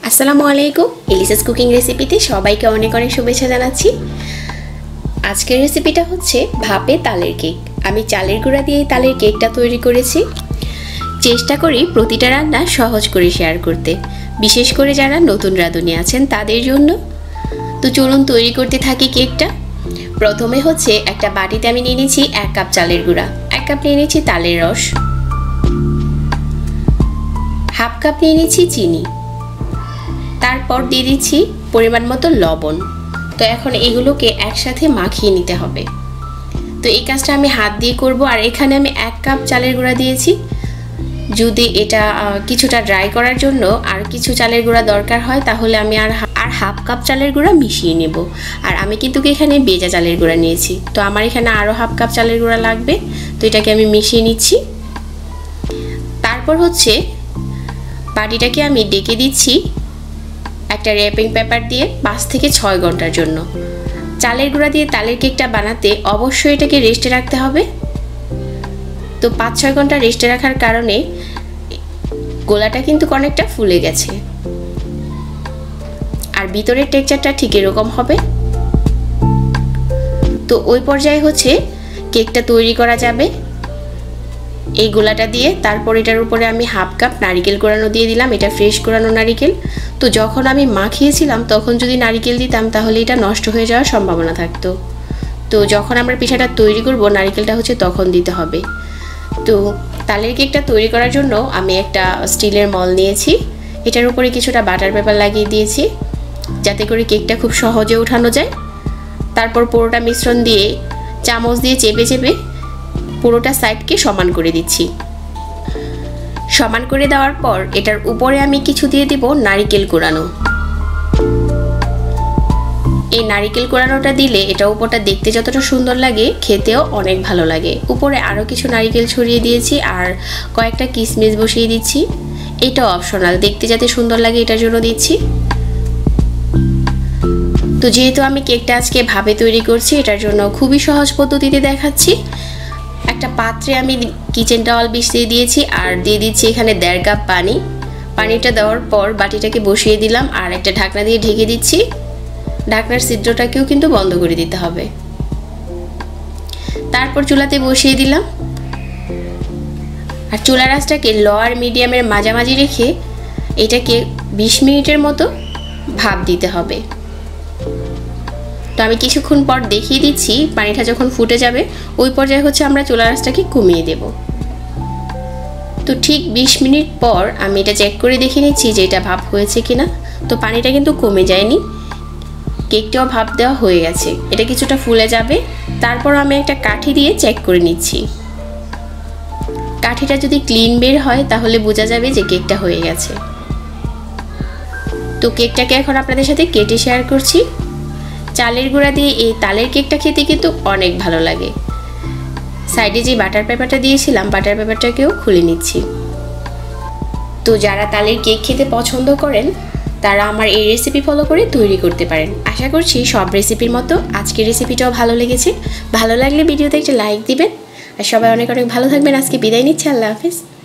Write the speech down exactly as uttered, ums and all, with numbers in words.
আসসালামু আলাইকুম এলিসাস কুকিং রেসিপিতে সবাইকে অনেক অনেক শুভেচ্ছা জানাচ্ছি। আজকের রেসিপিটা হচ্ছে ভাপে তালের কেক। আমি চালের গুঁড়া দিয়ে তালের কেকটা তৈরি করেছি। চেষ্টা করি প্রতিটা রান্না সহজ করে শেয়ার করতে, বিশেষ করে যারা নতুন রাঁধুনি আছেন তাদের জন্য। তো চলুন তৈরি করতে থাকি কেকটা। প্রথমে হচ্ছে একটা বাটিতে আমি নিয়ে নিয়েছি এক কাপ চালের গুঁড়া, এক কাপ নিয়ে নিয়েছি তালের রস, হাফ কাপ নিয়ে নিয়েছি চিনি, তারপর দিয়ে দিচ্ছি পরিমাণ মতো লবণ। তো এখন এগুলোকে একসাথে মাখিয়ে নিতে হবে। তো এই কাজটা আমি হাত দিয়ে করব। আর এখানে আমি এক কাপ চালের গুঁড়া দিয়েছি। যদি এটা কিছুটা ড্রাই করার জন্য আর কিছু চালের গুঁড়া দরকার হয় তাহলে আমি আর আর হাফ কাপ চালের গুঁড়া মিশিয়ে নেব। আর আমি কিন্তু এখানে ভেজা চালের গুঁড়া নিয়েছি, তো আমার এখানে আরও হাফ কাপ চালের গুঁড়া লাগবে। তো এটাকে আমি মিশিয়ে নিচ্ছি। তারপর হচ্ছে বাটিটাকে আমি ডেকে দিচ্ছি একটা র্যাপিং পেপার দিয়ে পাঁচ থেকে ছয় ঘন্টার জন্য। চালের গুঁড়া দিয়ে তালের কেকটা বানাতে অবশ্যই এটাকে রেস্টে রাখতে হবে। তো পাঁচ ছয় ঘন্টা রেস্টে রাখার কারণে গোলাটা কিন্তু অনেকটা ফুলে গেছে, আর ভিতরের টেক্সচারটা ঠিক এরকম হবে। তো ওই পর্যায়ে হচ্ছে কেকটা তৈরি করা যাবে এই গোলাটা দিয়ে। তারপর এটার উপরে আমি হাফ কাপ নারিকেল কোরানো দিয়ে দিলাম, এটা ফ্রেশ কোরানো নারিকেল। তো যখন আমি মাখিয়েছিলাম তখন যদি নারিকেল দিতাম তাহলে এটা নষ্ট হয়ে যাওয়ার সম্ভাবনা থাকতো। তো যখন আমরা পিঠাটা তৈরি করব নারিকেলটা হচ্ছে তখন দিতে হবে। তো তালের কেকটা তৈরি করার জন্য আমি একটা স্টিলের মল নিয়েছি, এটার উপরে কিছুটা বাটার পেপার লাগিয়ে দিয়েছি যাতে করে কেকটা খুব সহজে উঠানো যায়। তারপর পুরোটা মিশ্রণ দিয়ে চামচ দিয়ে চেপে চেপে পুরোটা সাইডকে সমান করে দিচ্ছি। সমান করে দেওয়ার পর এটার উপরে আমি কিছু দিয়ে দিব নারিকেল কোরানো। এই নারিকেল কোরানোটা দিলে এটা উপরটা দেখতে যতটা সুন্দর লাগে খেতেও অনেক ভালো লাগে। উপরে আরও কিছু নারিকেল ছড়িয়ে দিয়েছি আর কয়েকটা কিশমিশ বসিয়ে দিচ্ছি। এটা অপশনাল, দেখতে যাতে সুন্দর লাগে এটার জন্য দিচ্ছি। তো যেহেতু আমি কেকটা আজকে ভাবে তৈরি করছি এটার জন্য খুবই সহজ পদ্ধতিতে দেখাচ্ছি। একটা পাত্রে আমি কিচেন টাওয়াল বিছিয়ে দিয়েছি আর দিয়ে দিচ্ছি এখানে দেড় কাপ পানি। পানিটা দেওয়ার পর বাটিটাকে বসিয়ে দিলাম আর একটা ঢাকনা দিয়ে ঢেকে দিচ্ছি। ঢাকনার ছিদ্রটাকেও কিন্তু বন্ধ করে দিতে হবে। তারপর চুলাতে বসিয়ে দিলাম আর চুলার আঁচটাকে লো আর মিডিয়ামের মাঝামাঝি রেখে এটাকে বিশ মিনিটের মতো ভাপ দিতে হবে। তো আমি কিছুক্ষণ পর দেখিয়ে দিচ্ছি পানিটা যখন ফুটে যাবে ওই পর্যায়ে হচ্ছে আমরা চুলার আঁচটাকে কমিয়ে দেব। তো ঠিক বিশ মিনিট পর আমি এটা চেক করে দেখে নিচ্ছি যে এটা ভাপ হয়েছে কিনা। তো পানিটা কিন্তু কমে যায়নি, কেকটাও ভাপ দেওয়া হয়ে গেছে, এটা কিছুটা ফুলে যাবে। তারপর আমি একটা কাঠি দিয়ে চেক করে নিচ্ছি। কাঠিটা যদি ক্লিন বের হয় তাহলে বোঝা যাবে যে কেকটা হয়ে গেছে। তো কেকটাকে এখন আপনাদের সাথে কেটে শেয়ার করছি। চালের গুঁড়া দিয়ে এই তালের কেকটা খেতে কিন্তু অনেক ভালো লাগে। সাইডে যে বাটার পেপারটা দিয়েছিলাম বাটার পেপারটাকেও খুলে নিচ্ছি। তো যারা তালের কেক খেতে পছন্দ করেন তারা আমার এই রেসিপি ফলো করে তৈরি করতে পারেন। আশা করছি সব রেসিপির মতো আজকের রেসিপিটাও ভালো লেগেছে। ভালো লাগলে ভিডিওতে একটা লাইক দিবেন আর সবাই অনেক অনেক ভালো থাকবেন। আজকে বিদায় নিচ্ছি, আল্লাহ হাফেজ।